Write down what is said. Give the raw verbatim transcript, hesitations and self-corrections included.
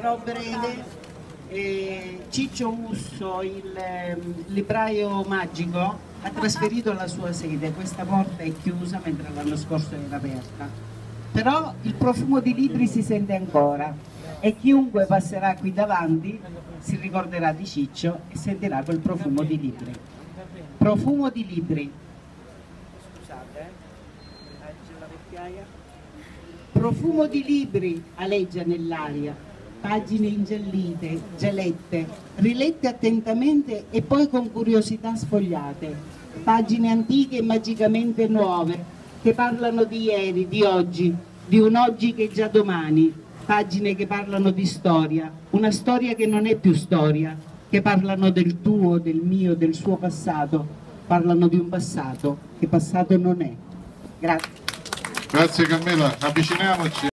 sarò breve. Eh, Ciccio Usso, il eh, libraio magico, ha trasferito la sua sede. Questa porta è chiusa mentre l'anno scorso era aperta, però il profumo di libri si sente ancora e chiunque passerà qui davanti si ricorderà di Ciccio e sentirà quel profumo di libri. Profumo di libri. Scusate, eh, c'è la vecchiaia. Profumo di libri aleggia nell'aria, pagine ingiallite, gelette, rilette attentamente e poi con curiosità sfogliate, pagine antiche e magicamente nuove, che parlano di ieri, di oggi, di un oggi che è già domani, pagine che parlano di storia, una storia che non è più storia, che parlano del tuo, del mio, del suo passato, parlano di un passato che passato non è. Grazie. Grazie Carmela, avviciniamoci.